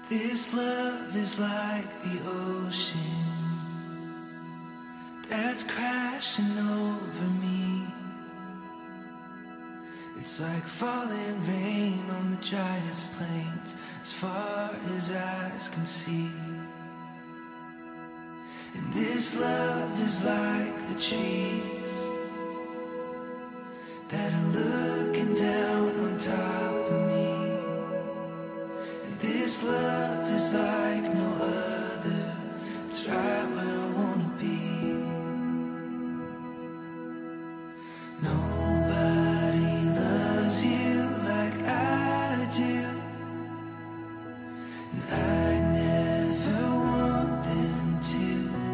This love is like the ocean that's crashing over me. It's like falling rain on the driest plains, as far as eyes can see. And this love is like the trees that are looking down on top of me. And this love is like no other. It's right where I wanna be. Nobody loves you like I do, and I never want them to.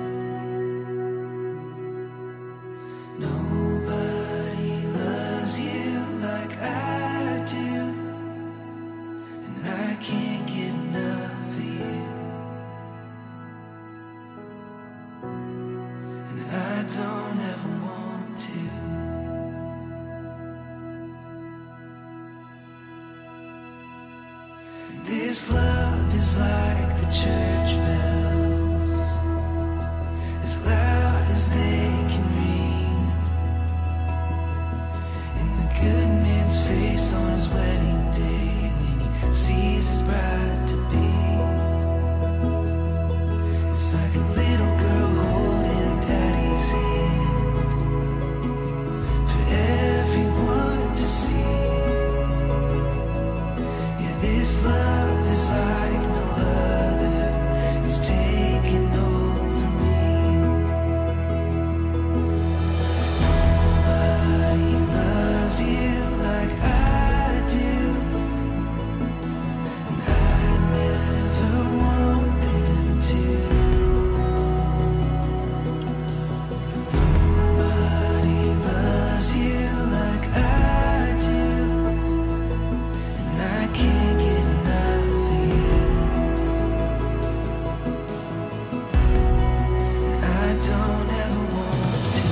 Nobody loves you like I do, and I can't get enough of you. And I don't ever want to. This love is like the church bells, as loud as they can ring, in the good man's face on his wedding day, when he sees his bride to be. It's like a little girl holding her daddy's hand for everyone to see. Yeah, this love is like no other. It's taking over me. Nobody loves you like I do, and I never want them to. Nobody loves you like I do, and I can't get enough of you. And I don't ever want to.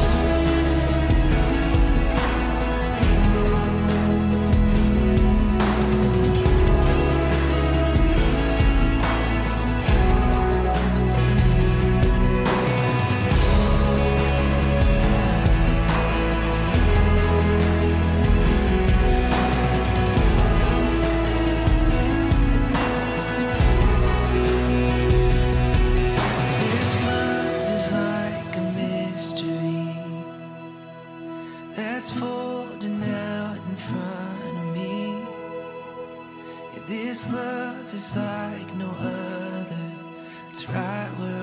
This love is like a mystery that's folding out in front of me. Yeah, this love is like no other. It's right where